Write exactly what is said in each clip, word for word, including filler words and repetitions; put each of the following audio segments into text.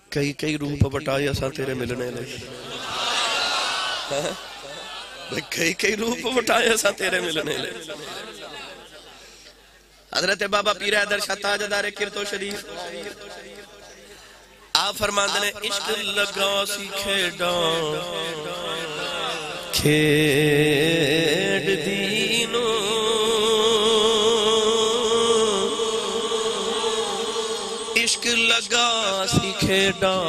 کئی کئی روپ بٹائے اسا تیرے ملنے لئی کئی کئی روپ بٹائے اسا تیرے ملنے لئی حضرت بابا پیر حیدر شاہ تاجدار کرتو شریف آپ فرماندے نے عشق لگا سی کھیڑاں کھیڑ دینوں عشق لگا سی کھیڑاں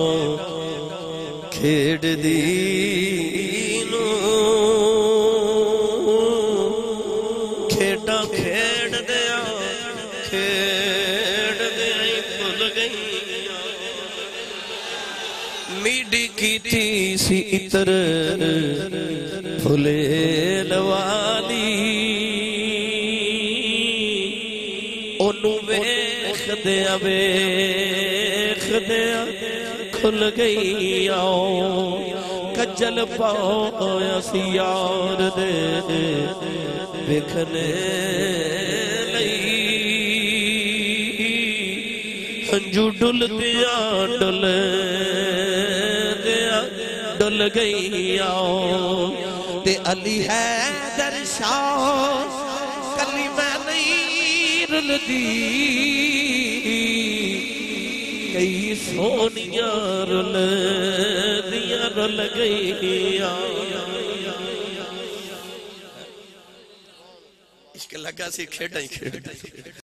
کھیڑ دینوں کھیڑاں کھیڑ دیا کھیڑ دیا بھول گئی میڈی کی تھی سی اتر پھلے لوالی انہوں ویخ دیا ویخ دیا کھل گئی آؤ کجل پایا سی یار دے ویکھنے لئی ہنجو ڈل دیا ڈل دیا ڈل گئی آؤ تے علی حیدر شاہ کلی میں نہیں رل دی کئی سونیاں رل دیا رل گئی عشق لگا سی کھیڑا ہی کھیڑا